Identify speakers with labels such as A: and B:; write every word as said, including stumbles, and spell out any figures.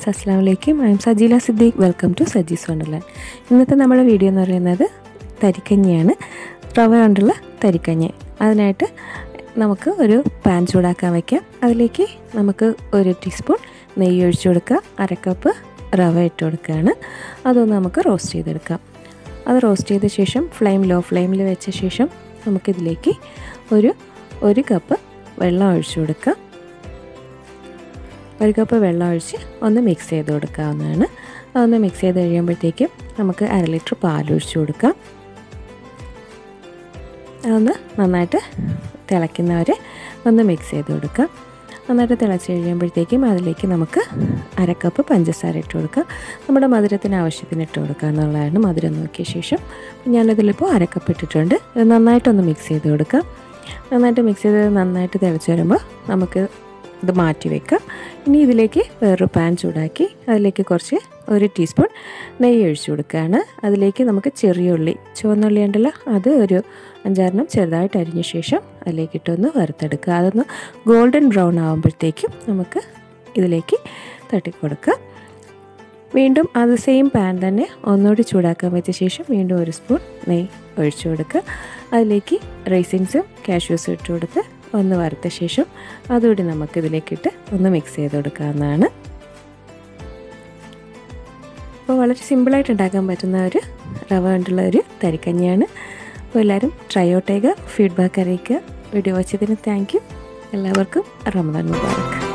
A: Assalamu alaikum. I am Sajila Siddiq. Welcome to Sajis wonderland. ഇന്നത്തെ നമ്മുടെ video എന്ന് പറയുന്നത് തരിക്കഞ്ഞിയാണ്. റവ കൊണ്ടുള്ള തരിക്കഞ്ഞി. അതിനായിട്ട് നമുക്ക് ഒരു പാൻ ചൂടാക്കാൻ വെക്കാം. അതിലേക്ക് നമുക്ക് ഒരു ടീസ്പൂൺ നെയ്യ് ഒഴിച്ചു കൊടുക്കുക. അര കപ്പ് റവ ഇട്ട് കൊടുക്കുകയാണ്. അതൊന്ന് നമുക്ക് റോസ്റ്റ് ചെയ്തെടുക്കാം. അത് റോസ്റ്റ് ചെയ്ത ശേഷം ഫ്ലെയിം ലോ ഫ്ലെയിമിൽ വെച്ച ശേഷം നമുക്കിതിലേക്ക് ഒരു ഒരു കപ്പ് വെള്ളം ഒഴിച്ചു കൊടുക്കാം. ഒരു കപ്പ് വെള്ളം ഒഴിച്ച് ഒന്ന് മിക്സ് ചെയ്ത് കൊടുക്കാവുന്നതാണ്. അതൊന്ന് മിക്സ് ചെയ്ത് കഴിയുമ്പോഴത്തേക്കും നമുക്ക് അര ലിറ്റർ പാലൊഴിച്ച് കൊടുക്കാം. അതൊന്ന് നന്നായിട്ട് തിളയ്ക്കുന്നവരെ ഒന്ന് മിക്സ് ചെയ്ത് കൊടുക്കാം. നന്നായിട്ട് തിളച്ച് കഴിയുമ്പോഴത്തേക്കും അതിലേക്ക് നമുക്ക് അര കപ്പ് പഞ്ചസാര ഇട്ട് കൊടുക്കാം. നമ്മുടെ മധുരത്തിന് ആവശ്യത്തിന് ഇട്ട് കൊടുക്കുക എന്നുള്ളതാണ്. മധുരം നോക്കിയ ശേഷം ഞാനതിലിപ്പോൾ അര കപ്പ് ഇട്ടിട്ടുണ്ട്. ഇത് നന്നായിട്ടൊന്ന് മിക്സ് ചെയ്ത് കൊടുക്കാം. നന്നായിട്ട് മിക്സ് ചെയ്ത് നന്നായിട്ട് തിളച്ച് വരുമ്പോൾ നമുക്ക് ഇത് മാറ്റി വെക്കാം. ഇനി ഇതിലേക്ക് വേറൊരു പാൻ ചൂടാക്കി അതിലേക്ക് കുറച്ച് ഒരു ടീസ്പൂൺ നെയ്യ് ഒഴിച്ചു കൊടുക്കുകയാണ്. അതിലേക്ക് നമുക്ക് ചെറിയ ഉള്ളി ചുവന്നുള്ളി ഉണ്ടല്ലോ അത് ഒരു അഞ്ചാറെണ്ണം ചെറുതായിട്ട് അരിഞ്ഞ ശേഷം അതിലേക്ക് ഇട്ടൊന്ന് വറുത്തെടുക്കുക. അതൊന്ന് ഗോൾഡൻ ബ്രൗൺ ആകുമ്പോഴത്തേക്കും നമുക്ക് ഇതിലേക്ക് തട്ടിക്കൊടുക്കാം. വീണ്ടും അത് സെയിം പാൻ തന്നെ ഒന്നുകൂടി ചൂടാക്കാൻ വെച്ച ശേഷം വീണ്ടും ഒരു സ്പൂൺ നെയ്യ് ഒഴിച്ചു കൊടുക്കുക. അതിലേക്ക് റൈസിൻസും കാഷ്യൂസും ഇട്ട് കൊടുത്ത് ഒന്ന് വറുത്ത ശേഷം അതുകൂടി നമുക്കിതിലേക്കിട്ട് ഒന്ന് മിക്സ് ചെയ്ത് കൊടുക്കാവുന്നതാണ്. അപ്പോൾ വളരെ സിമ്പിളായിട്ട് ഉണ്ടാക്കാൻ പറ്റുന്ന ഒരു റവ കൊണ്ടുള്ള ഒരു തരിക്കഞ്ഞിയാണ്. അപ്പോൾ എല്ലാവരും ട്രൈ ഔട്ട് ചെയ്യുക, ഫീഡ്ബാക്ക് അറിയിക്കുക. വീഡിയോ വാച്ചതിന് താങ്ക് യു. എല്ലാവർക്കും റമദാൻ മുബാറക്.